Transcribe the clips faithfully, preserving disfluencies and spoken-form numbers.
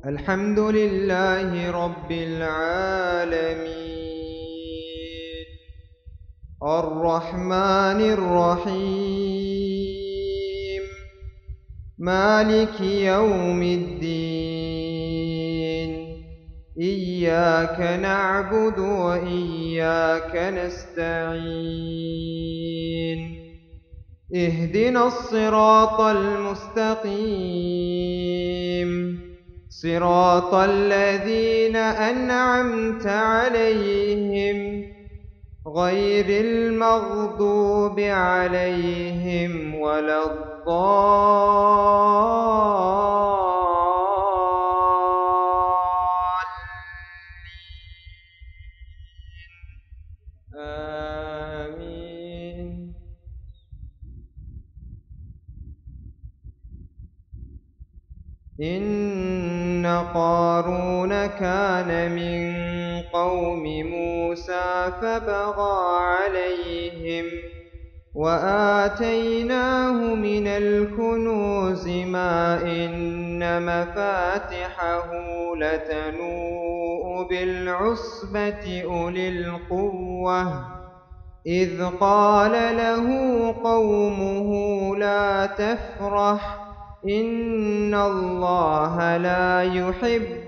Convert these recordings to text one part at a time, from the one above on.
الحمد لله رب العالمين الرحمن الرحيم مالك يوم الدين إياك نعبد وإياك نستعين اهدنا الصراط المستقيم صراط الذين أنعمت عليهم غير المغضوب عليهم ولا الضالين آمين. إن قارون كان من قوم موسى فبغى عليهم وآتيناه من الكنوز ما إن مفاتحه لتنوء بالعصبة أولي القوة إذ قال له قومه لا تفرح إن الله لا يحب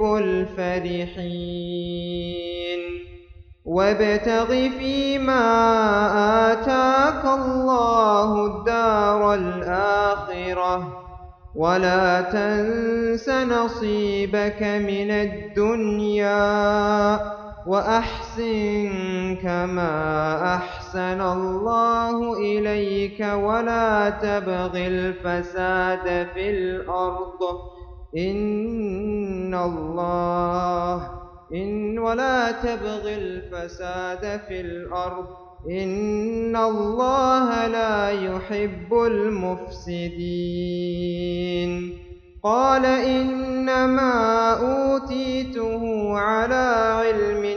الفرحين وابتغ فيما آتاك الله الدار الآخرة ولا تنس نصيبك من الدنيا وأحسن كما أحسن الله إليك ولا تبغ الفساد في الأرض إن الله إن ولا تبغ الفساد في الأرض إن الله لا يحب المفسدين. قال إنما أوتيته على علم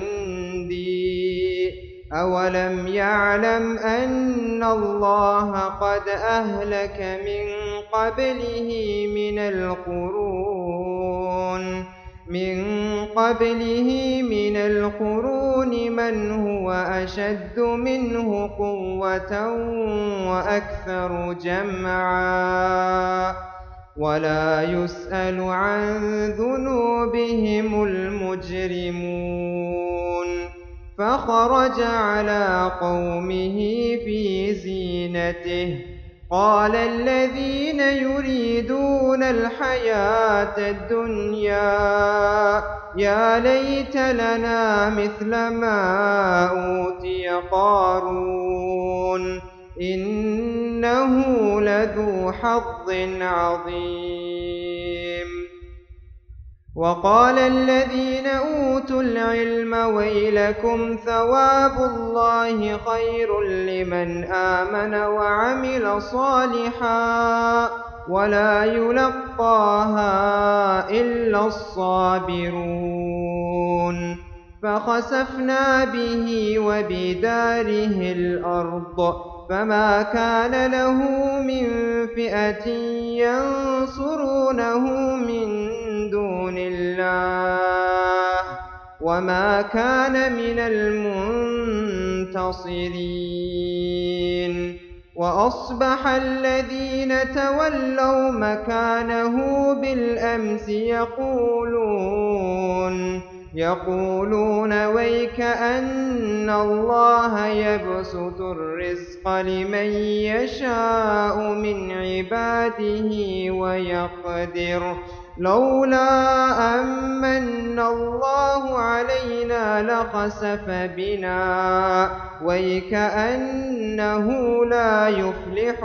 عندي أولم يعلم أن الله قد أهلك من قبله من القرون من قبله من القرون من هو أشد منه قوة وأكثر جمعا ولا يسأل عن ذنوبهم المجرمون. فخرج على قومه في زينته قال الذين يريدون الحياة الدنيا يا ليت لنا مثل ما أوتي قارون إنه لذو حظ عظيم. وقال الذين أوتوا العلم ويلكم ثواب الله خير لمن آمن وعمل صالحا ولا يلقاها إلا الصابرون. فخسفنا به وبداره الأرض فما كان له من فئة ينصرونه من دون الله وما كان من المنتصرين. وأصبح الذين تولوا مكانه بالأمس يقولون يقولون ويك أن الله يبسط الرزق لمن يشاء من عباده ويقدر لولا أمن الله علينا لخسف بنا ويك أنه لا يفلح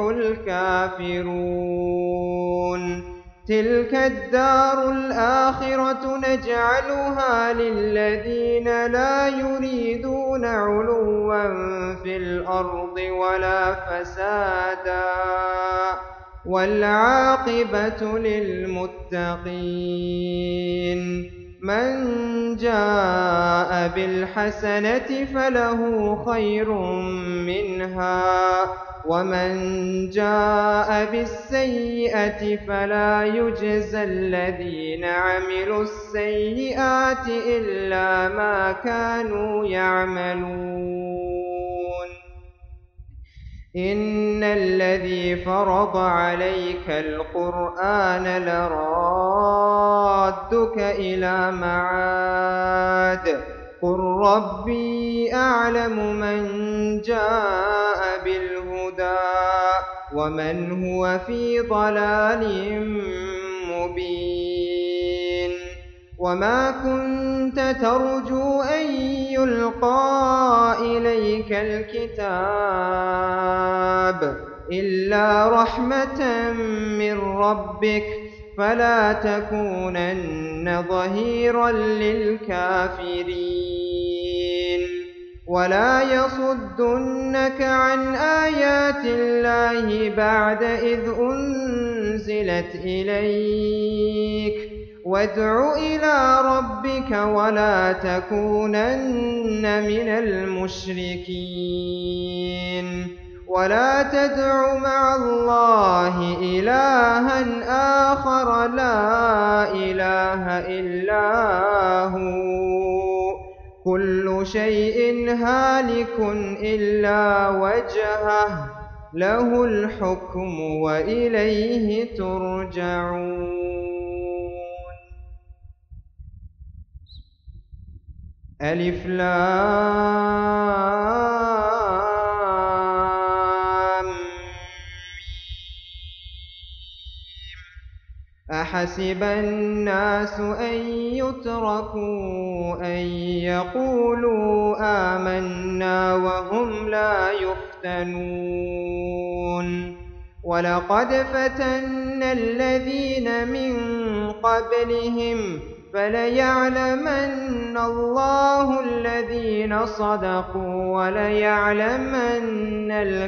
الكافرون. تلك الدار الآخرة نجعلها للذين لا يريدون علوا في الأرض ولا فسادا والعاقبة للمتقين. من جاء بالحسنة فله خير منها ومن جاء بالسيئة فلا يجزى الذين عملوا السيئات إلا ما كانوا يعملون. إن الذي فرض عليك القرآن لرادك إلى معاد قل ربي أعلم من جاء بالهدى ومن هو في ضلال مبين. وما كنت ترجو أن يلقى إليك الكتاب إلا رحمة من ربك فلا تكونن ظهيرا للكافرين. ولا يصدنك عن آيات الله بعد إذ أنزلت إليك وادع إلى ربك ولا تكونن من المشركين. ولا تدع مع الله إلها آخر لا إله إلا هو كل شيء هالك إلا وجهه له الحكم وإليه ترجعون. ألف لام أحسب الناس أن يتركوا أن يقولوا آمنا وهم لا يفتنون. ولقد فتنا الذين من قبلهم فليعلمن الله الذين صدقوا وليعلمن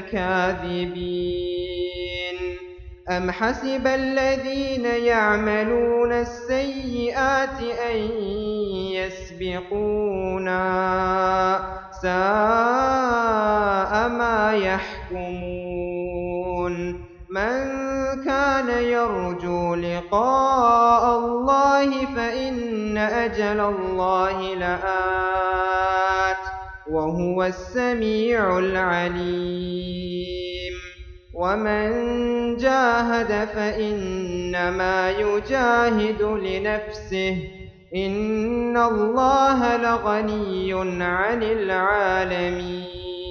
الكاذبين. أم حسب الذين يعملون السيئات أن يسبقونا ساء ما يحكمون. من كان يرجو لقاء الله فإن أجل الله لآت وهو السميع العليم. ومن جاهد فإنما يجاهد لنفسه إن الله لغني عن العالمين.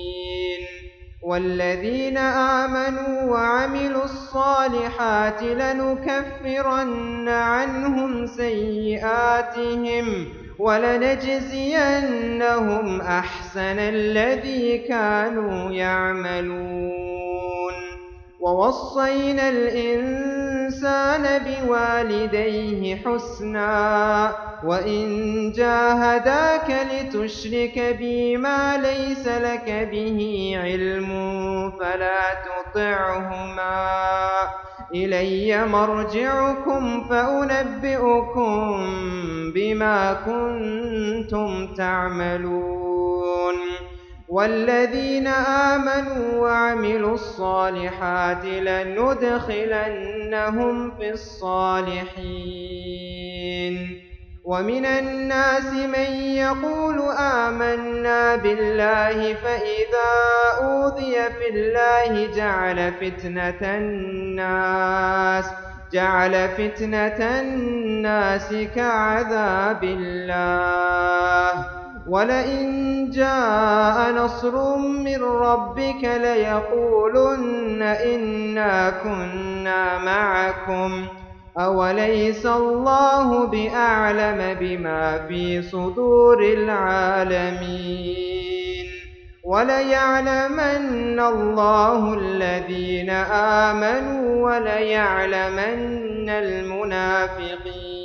والذين آمنوا وعملوا الصالحات لنكفرن عنهم سيئاتهم ولنجزينهم أحسن الذي كانوا يعملون. ووصينا الإنسان بوالديه حسنا وإن جاهداك لتشرك بي ما ليس لك به علم فلا تطعهما إلي مرجعكم فأنبئكم بما كنتم تعملون. والذين آمنوا وعملوا الصالحات لندخلنهم في الصالحين. ومن الناس من يقول آمنا بالله فإذا أوذي في الله جعل فتنة الناس جعل فتنة الناس كعذاب الله. ولئن جاء نصر من ربك ليقولن إنا كنا معكم أوليس الله بأعلم بما في صدور العالمين. وليعلمن الله الذين آمنوا وليعلمن المنافقين.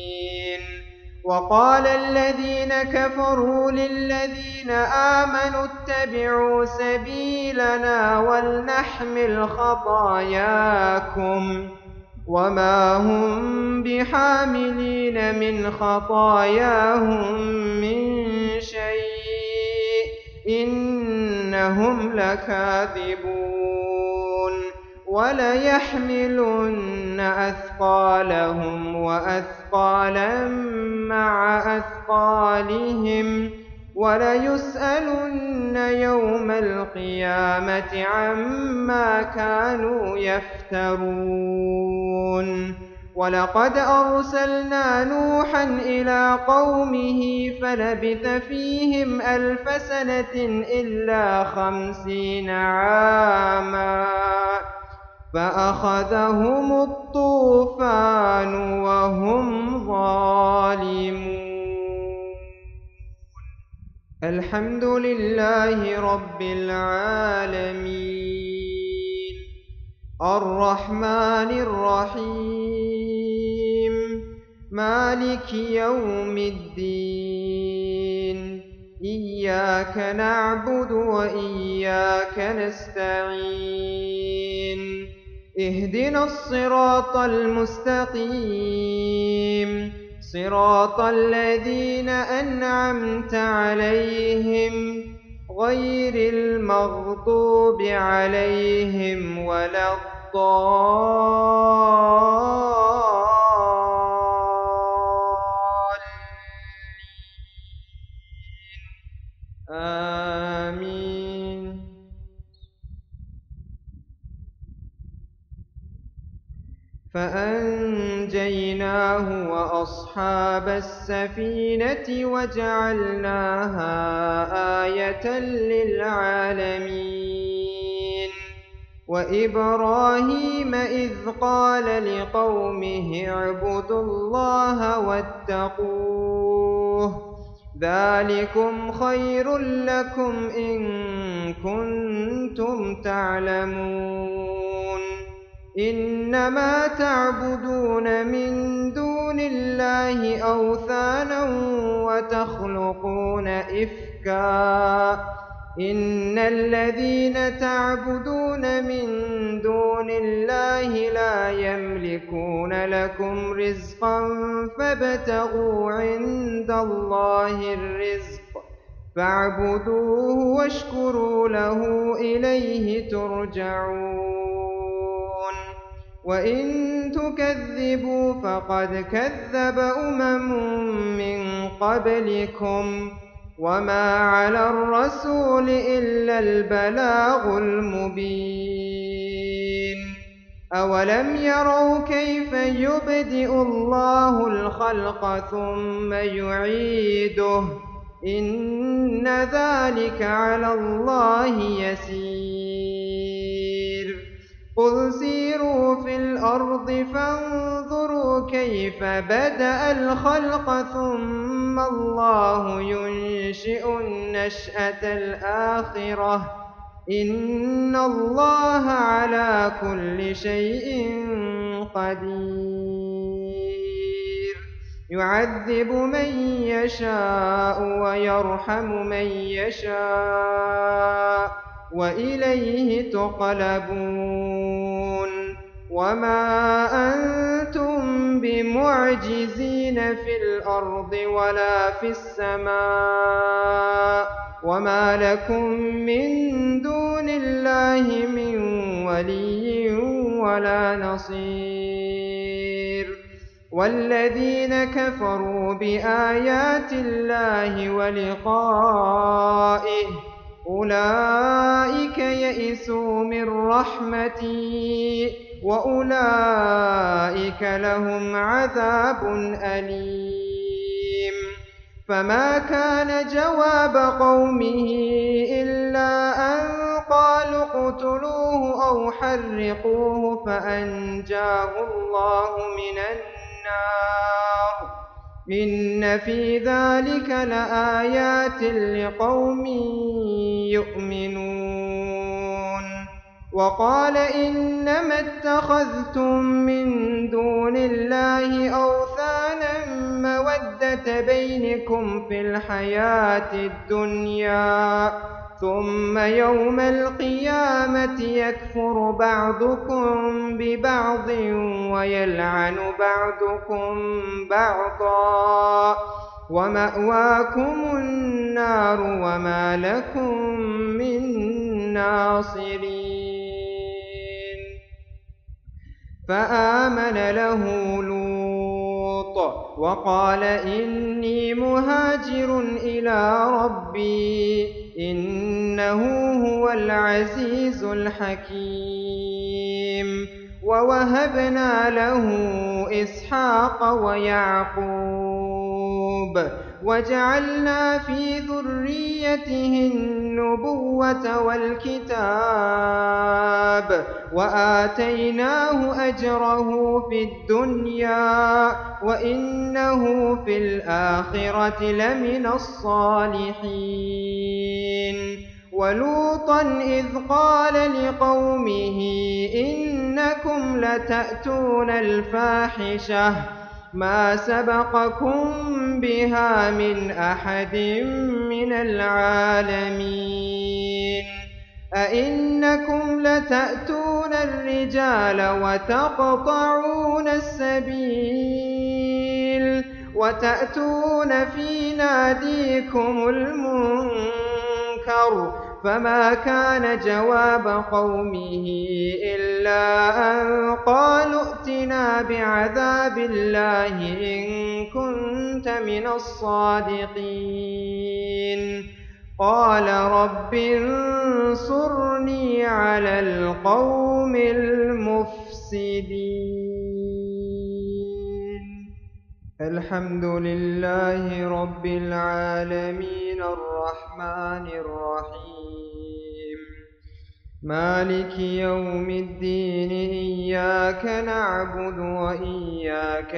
وقال الذين كفروا للذين آمنوا اتبعوا سبيلنا ولنحمل خطاياكم وما هم بحاملين من خطاياهم من شيء إنهم لكاذبون وليحملن أثقالهم وأثقالا مع أثقالهم وليسألن يوم القيامة عما كانوا يفترون ولقد أرسلنا نوحا إلى قومه فلبث فيهم ألف سنة إلا خمسين عاما فأخذهم الطوفان وهم ظالمون. الحمد لله رب العالمين الرحمن الرحيم مالك يوم الدين إياك نعبد وإياك نستعين اهدنا الصراط المستقيم صراط الذين أنعمت عليهم غير المغضوب عليهم ولا الضالين آمين. فأنجيناه وأصحاب السفينة وجعلناها آية للعالمين. وإبراهيم إذ قال لقومه اعبدوا الله واتقوه ذلكم خير لكم إن كنتم تعلمون إنما تعبدون من دون الله أوثانا وتخلقون إفكا إن الذين تعبدون من دون الله لا يملكون لكم رزقا فابتغوا عند الله الرزق فاعبدوه واشكروا له إليه ترجعون. وإن تكذبوا فقد كذب أمم من قبلكم وما على الرسول إلا البلاغ المبين. أولم يروا كيف يبدئ الله الخلق ثم يعيده إن ذلك على الله يسير. قل سيروا في الأرض فانظروا كيف بدأ الخلق ثم الله ينشئ النشأة الآخرة إن الله على كل شيء قدير. يعذب من يشاء ويرحم من يشاء وإليه تقلبون. وما أنتم بمعجزين في الأرض ولا في السماء وما لكم من دون الله من ولي ولا نصير. والذين كفروا بآيات الله ولقائه أولئك يئسوا من رحمتي وأولئك لهم عذاب أليم. فما كان جواب قومه إلا أن قالوا اقتلوه أو حرقوه فأنجاه الله من النار إن في ذلك لآيات لقوم يؤمنون. وقال إنما اتخذتم من دون الله أوثانا مودة بينكم في الحياة الدنيا ثم يوم القيامة يكفر بعضكم ببعض ويلعن بعضكم بعضا ومأواكم النار وما لكم من ناصرين. فآمن له لوط وقال إني مهاجر إلى ربي إنه هو العزيز الحكيم. ووهبنا له إسحاق ويعقوب وجعلنا في ذريته النبوة والكتاب وآتيناه أجره في الدنيا وإنه في الآخرة لمن الصالحين. ولوطا إذ قال لقومه إنكم لتأتون الفاحشة ما سبقكم بها من أحد من العالمين. أئنكم لتأتون الرجال وتقطعون السبيل وتأتون في ناديكم المنكر. فما كان جواب قومه إلا أن قالوا ائتنا بعذاب الله إن كنت من الصادقين. قال رب انصرني على القوم المفسدين. الحمد لله رب العالمين الرحمن الرحيم مالك يوم الدين إياك نعبد وإياك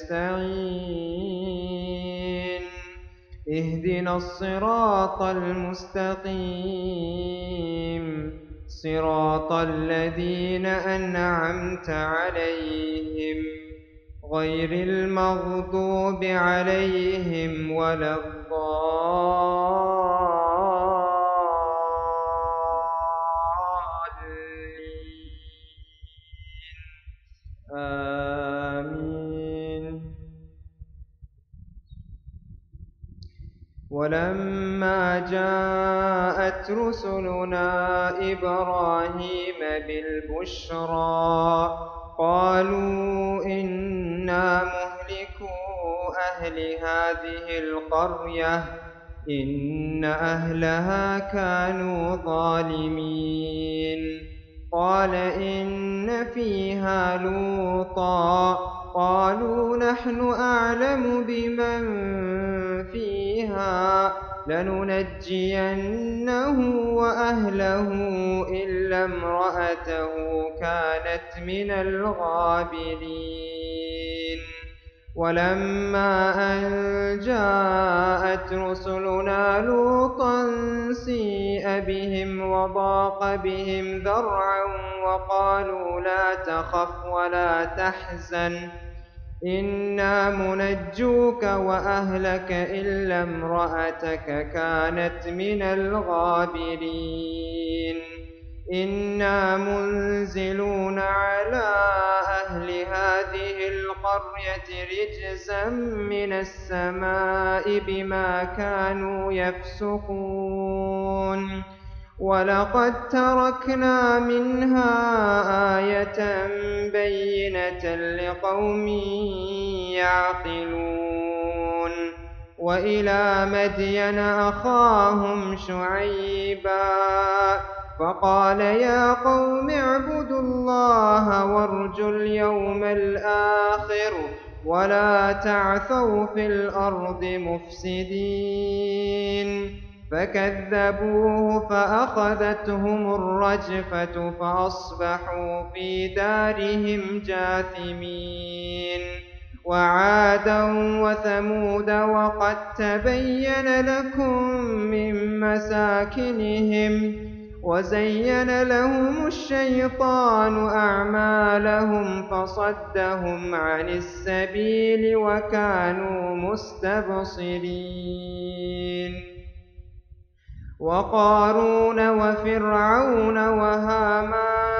نستعين اهدنا الصراط المستقيم صراط الذين أنعمت عليهم غير المغضوب عليهم ولا الضالين آمين. ولما جاءت رسلنا إبراهيم بالبشرى قالوا إنا مهلكو أهل هذه القرية إن أهلها كانوا ظالمين. قال إن فيها لوطا قالوا نحن أعلم بمن فيها لننجينه وأهله إلا امرأته كانت من الغابرين. ولما أن جاءت رسلنا لوطا سيء بهم وضاق بهم ذرعا وقالوا لا تخف ولا تحزن إنا منجوك وأهلك إلا امرأتك كانت من الغابرين. إنا منزلون على أهل هذه القرية رجزا من السماء بما كانوا يفسقون. ولقد تركنا منها آية بينة لقوم يعقلون. وإلى مدين أخاهم شعيبا فقال يا قوم اعبدوا الله وارجوا اليوم الآخر ولا تعثوا في الأرض مفسدين. فكذبوه فأخذتهم الرجفة فأصبحوا في دارهم جاثمين. وعادا وثمود وقد تبين لكم من مساكنهم وزين لهم الشيطان أعمالهم فصدهم عن السبيل وكانوا مستبصرين. وقارون وفرعون وهامان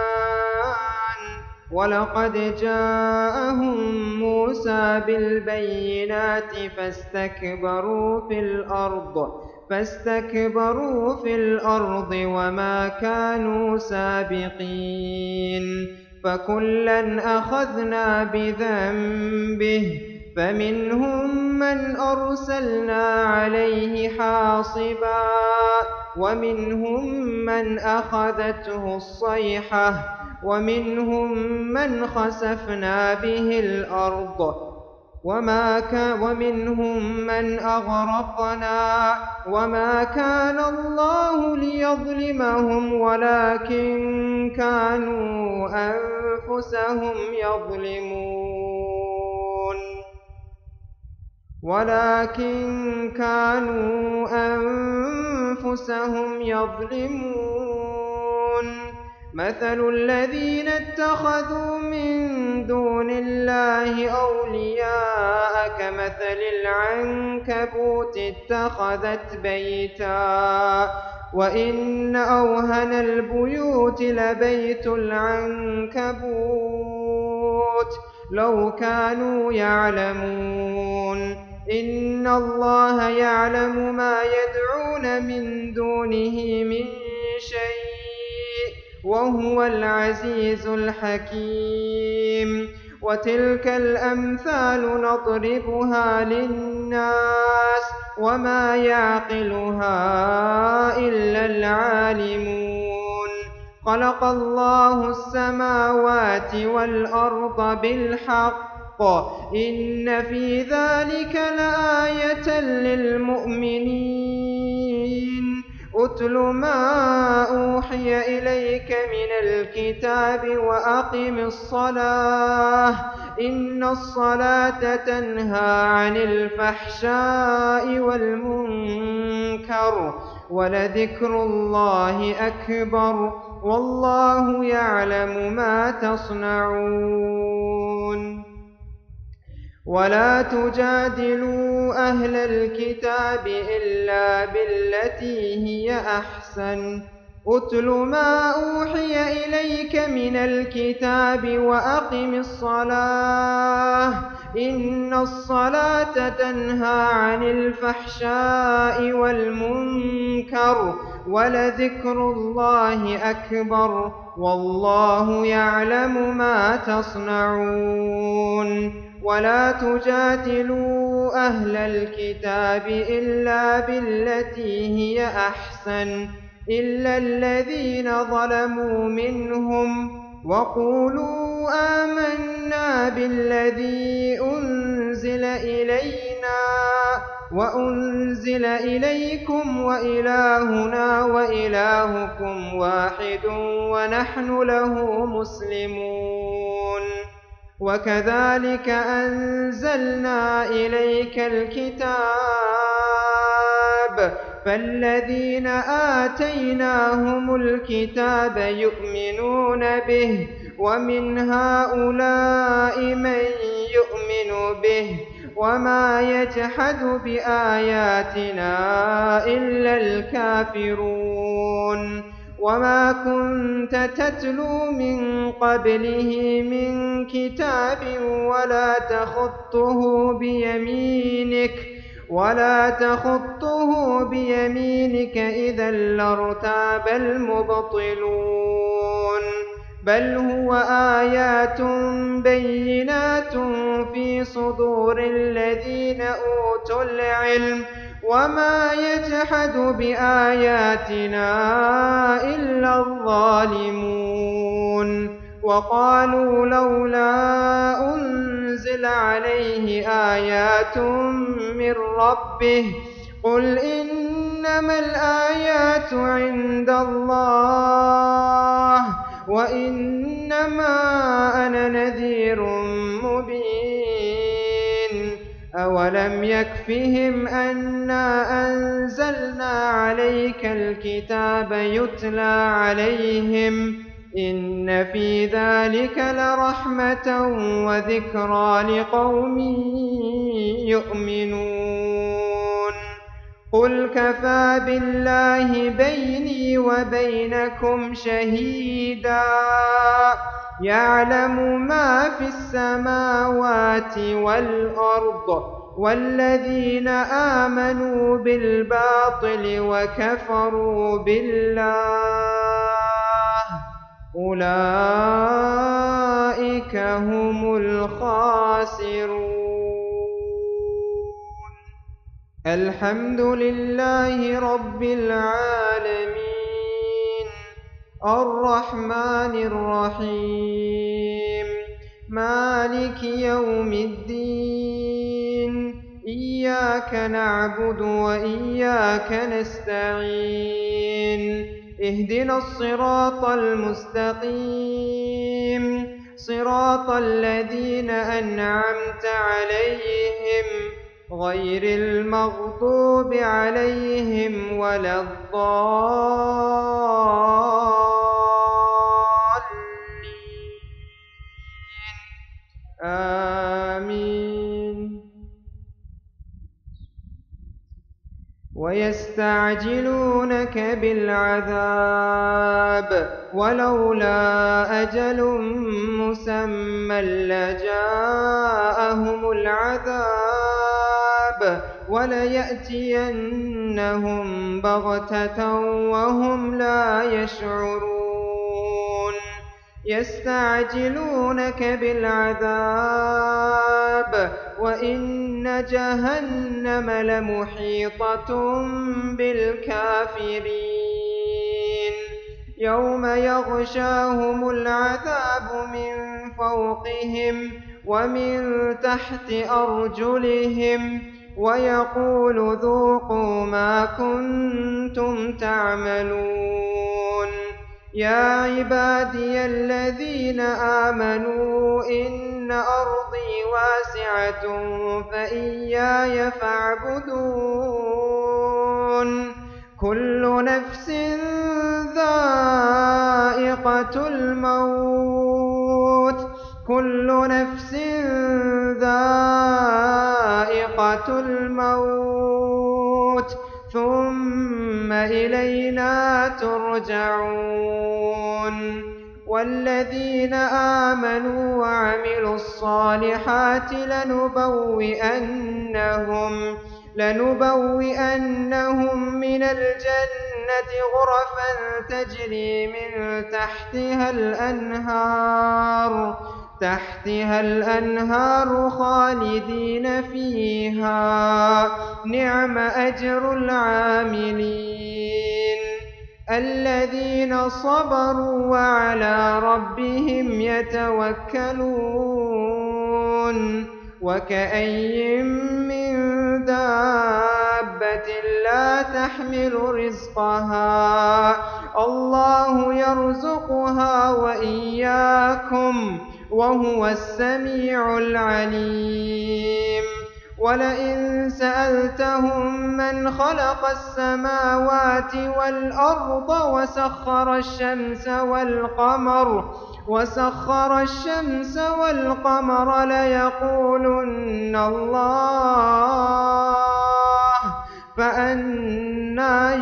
ولقد جاءهم موسى بالبينات فاستكبروا في الأرض فاستكبروا في الأرض وما كانوا سابقين فكلا أخذنا بذنبه فمنهم من أرسلنا عليه حاصبا ومنهم من أخذته الصيحة ومنهم من خسفنا به الأرض وما كان ومنهم من أغرقنا وما كان الله ليظلمهم ولكن كانوا أنفسهم يظلمون ولكن كانوا أنفسهم يظلمون مثل الذين اتخذوا من دون الله أولياء كمثل العنكبوت اتخذت بيتا وإن أوهن البيوت لبيت العنكبوت لو كانوا يعلمون إن الله يعلم ما يدعون من دونه من شيء وهو العزيز الحكيم وتلك الأمثال نضربها للناس وما يعقلها إلا العالمون خلق الله السماوات والأرض بالحق إن في ذلك لآية للمؤمنين أتل ما أوحي إليك من الكتاب وأقم الصلاة إن الصلاة تنهى عن الفحشاء والمنكر ولذكر الله أكبر والله يعلم ما تصنعون ولا تجادلوا أهل الكتاب إلا بالتي هي أحسن أتل ما أوحي إليك من الكتاب وأقم الصلاة إن الصلاة تنهى عن الفحشاء والمنكر ولذكر الله أكبر والله يعلم ما تصنعون ولا تجادلوا أهل الكتاب إلا بالتي هي أحسن إلا الذين ظلموا منهم وقولوا آمنا بالذي أنزل إلينا وأنزل إليكم وإلهنا وإلهكم واحد ونحن له مسلمون وكذلك أنزلنا إليك الكتاب فالذين آتيناهم الكتاب يؤمنون به ومن هؤلاء من يؤمن به وما يجحد بآياتنا إلا الكافرون وما كنت تتلو من قبله من كتاب ولا تخطه بيمينك ولا تخطه بيمينك إذا لارتاب المبطلون بل هو آيات بينات في صدور الذين أوتوا العلم وما يجحد بآياتنا إلا الظالمون وقالوا لولا أنزل عليه آيات من ربه قل إنما الآيات عند الله وإنما أنا نذير مبين أولم يكفهم أنا أنزلنا عليك الكتاب يتلى عليهم إن في ذلك لرحمة وذكرى لقوم يؤمنون قل كفى بالله بيني وبينكم شهيدا يعلم ما في السماوات والأرض والذين آمنوا بالباطل وكفروا بالله أولئك هم الخاسرون. الحمد لله رب العالمين الرحمن الرحيم مالك يوم الدين إياك نعبد وإياك نستعين اهدنا الصراط المستقيم صراط الذين أنعمت عليهم غير المغضوب عليهم ولا الضالين آمين. ويستعجلونك بالعذاب ولولا أجل مسمى لجاءهم العذاب وليأتينهم بغتة وهم لا يشعرون. يستعجلونك بالعذاب وإن جهنم لمحيطة بالكافرين يوم يغشاهم العذاب من فوقهم ومن تحت أرجلهم ويقول ذوقوا ما كنتم تعملون. يا عبادي الذين آمنوا إن أرضي واسعة فإياي فاعبدون. كل نفس ذائقة الموت كل نفس ذائقة الموت ثم إلينا ترجعون. والذين آمنوا وعملوا الصالحات لنبوئنهم لنبوئنهم من الجنة غرفا تجري من تحتها الأنهار تحتها الأنهار خالدين فيها نعم أجر العاملين. الذين صبروا وعلى ربهم يتوكلون. وكأي من دابة لا تحمل رزقها الله يرزقها وإياكم وهو السميع العليم. ولئن سألتهم من خلق السماوات والأرض وسخر الشمس والقمر وسخر الشمس والقمر ليقولن الله فأنى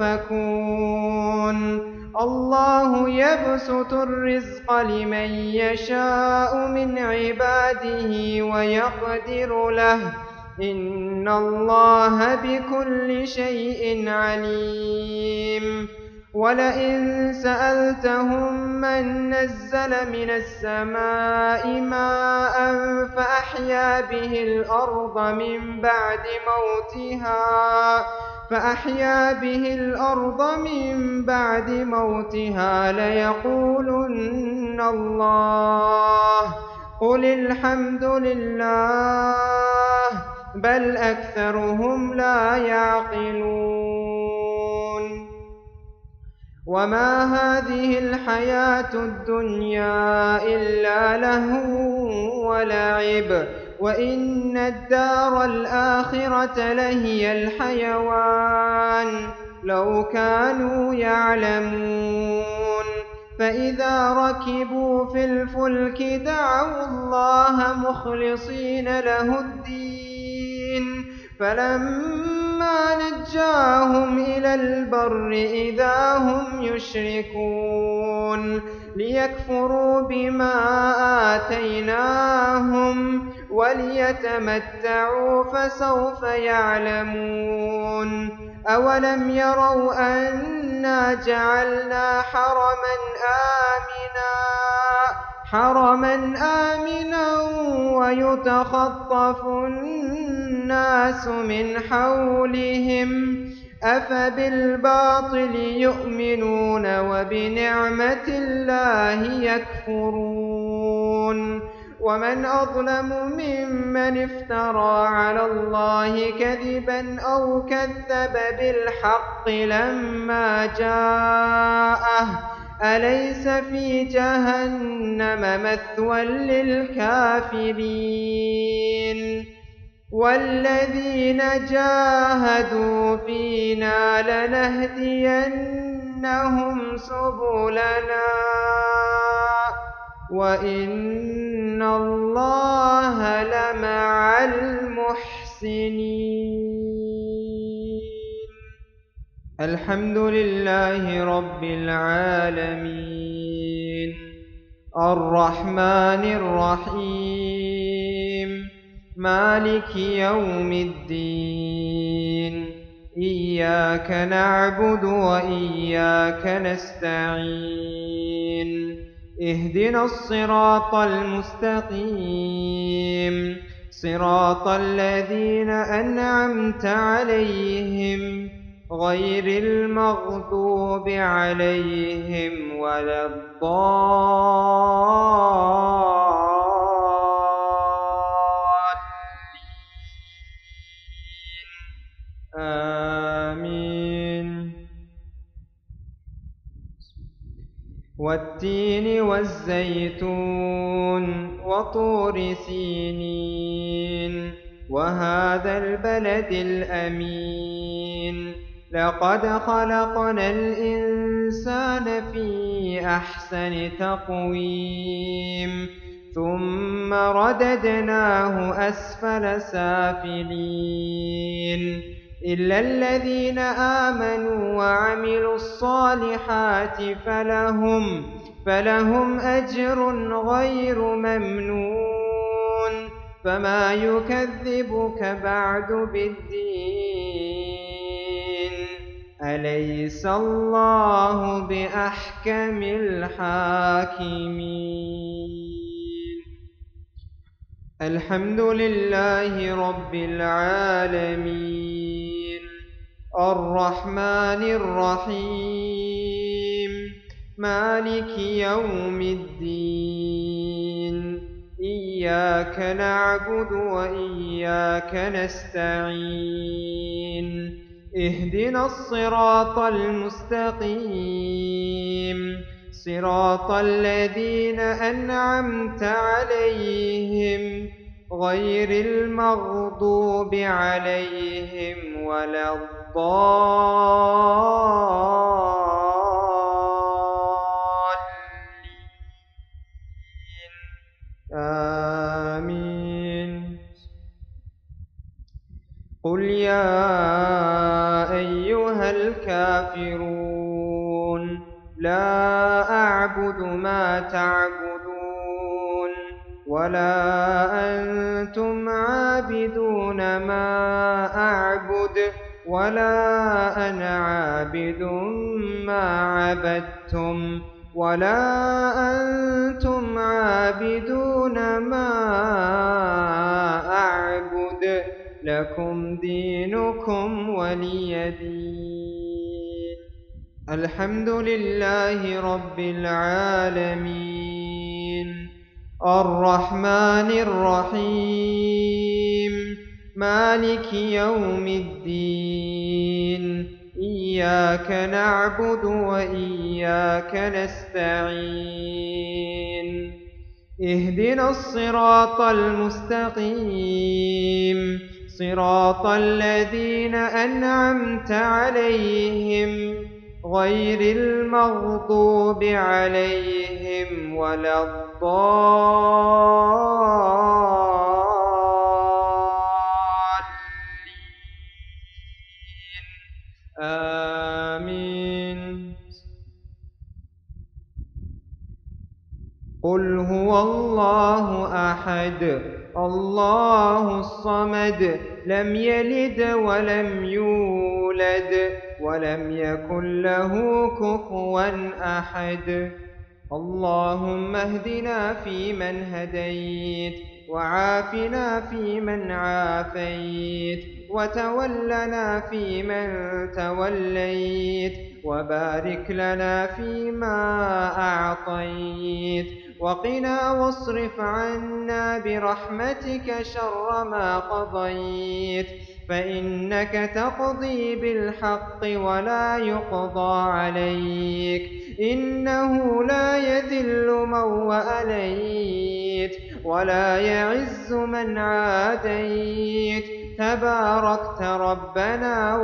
يؤفكون. الله يبسط الرزق لمن يشاء من عباده ويقدر له إن الله بكل شيء عليم. ولئن سألتهم من نزل من السماء ماء فأحيا به الأرض من بعد موتها فأحيا به الأرض من بعد موتها ليقولن الله قل الحمد لله بل أكثرهم لا يعقلون. وما هذه الحياة الدنيا إلا لهو ولعب وإن الدار الآخرة لهي الحيوان لو كانوا يعلمون. فإذا ركبوا في الفلك دعوا الله مخلصين له الدين فلما فلما نجاهم إلى البر إذا هم يشركون ليكفروا بما آتيناهم وليتمتعوا فسوف يعلمون أولم يروا أنا جعلنا حرما آمنا حرما آمنا ويتخطف الناس من حولهم أفبالباطل يؤمنون وبنعمة الله يكفرون ومن أظلم ممن افترى على الله كذبا أو كذب بالحق لما جاءه أليس في جهنم مثوى للكافرين والذين جاهدوا فينا لنهدينهم سبلنا وإن الله لمع المحسنين. الحمد لله رب العالمين الرحمن الرحيم مالك يوم الدين إياك نعبد وإياك نستعين اهدنا الصراط المستقيم صراط الذين أنعمت عليهم غير المغضوب عليهم ولا الضالين آمين. والتين والزيتون وطور سينين وهذا البلد الأمين لقد خلقنا الإنسان في أحسن تقويم ثم رددناه أسفل سافلين إلا الذين آمنوا وعملوا الصالحات فلهم فلهم أجر غير ممنون فما يكذبك بعد بالدين أليس الله بأحكم الحاكمين. الحمد لله رب العالمين الرحمن الرحيم مالك يوم الدين إياك نعبد وإياك نستعين اهدنا الصراط المستقيم صراط الذين أنعمت عليهم غير المغضوب عليهم ولا الضالين آمين. قل يا أيها الكافرون لا أعبد ما تعبدون ولا أنتم عابدون ما أعبد ولا أنا عابد ما عبدتم ولا أنتم عابدون ما أعبد لكم دينكم ولي دين. الحمد لله رب العالمين الرحمن الرحيم مالك يوم الدين إياك نعبد وإياك نستعين اهدنا الصراط المستقيم صراط الذين أنعمت عليهم غير المغضوب عليهم ولا الضالين هو الله أحد الله الصمد لم يلد ولم يولد ولم يكن له كفوا أحد. اللهم اهدنا فيمن هديت وعافنا فيمن عافيت وتولنا فيمن توليت وبارك لنا فيما أعطيت وقنا واصرف عنا برحمتك شر ما قضيت فإنك تقضي بالحق ولا يقضى عليك إنه لا يذل من واليت ولا يعز من عاديت تباركت ربنا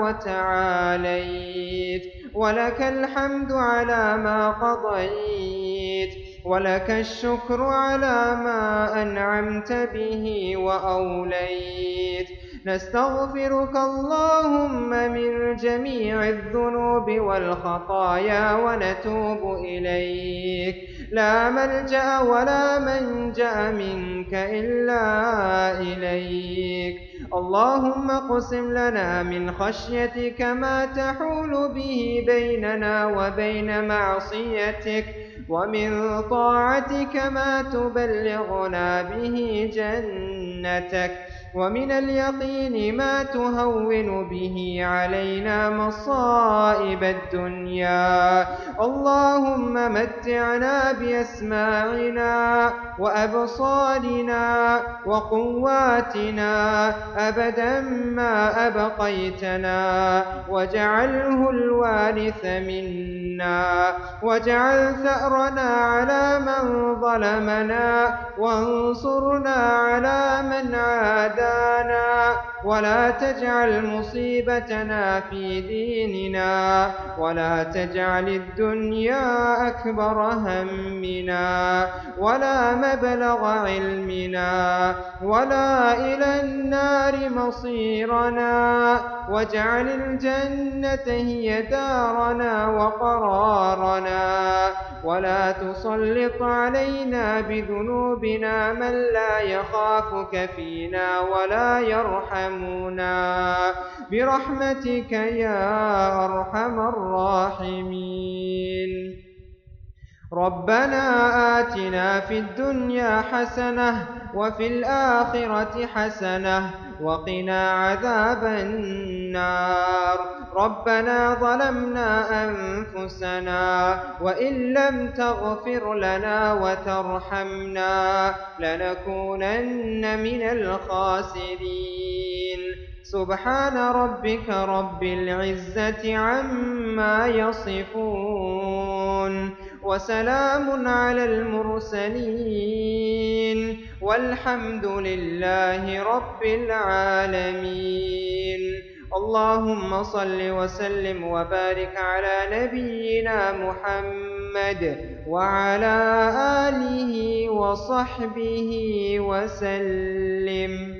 وتعاليت ولك الحمد على ما قضيت ولك الشكر على ما أنعمت به وأوليت. نستغفرك اللهم من جميع الذنوب والخطايا ونتوب إليك لا ملجأ ولا منجأ منك إلا إليك. اللهم اقسم لنا من خشيتك ما تحول به بيننا وبين معصيتك ومن طاعتك ما تبلغنا به جنتك ومن اليقين ما تهون به علينا مصائب الدنيا. اللهم متعنا بأسماعنا وأبصارنا وقواتنا أبدا ما أبقيتنا واجعله الوارث منا واجعل ثأرنا على من ظلمنا وانصرنا على من عادانا ولا تجعل مصيبتنا في ديننا ولا تجعل الدنيا أكبر همنا ولا مبلغ علمنا ولا إلى النار مصيرنا واجعل الجنة هي دارنا وقرارنا ولا تسلط علينا بذنوبنا من لا يخافك فينا ولا يرحمنا برحمتك يا أرحم الراحمين. ربنا آتنا في الدنيا حسنة وفي الآخرة حسنة وقنا عذاب النار. ربنا ظلمنا أنفسنا وإن لم تغفر لنا وترحمنا لنكونن من الخاسرين. سبحان ربك رب العزة عما يصفون وسلام على المرسلين والحمد لله رب العالمين. اللهم صل وسلم وبارك على نبينا محمد وعلى آله وصحبه وسلم.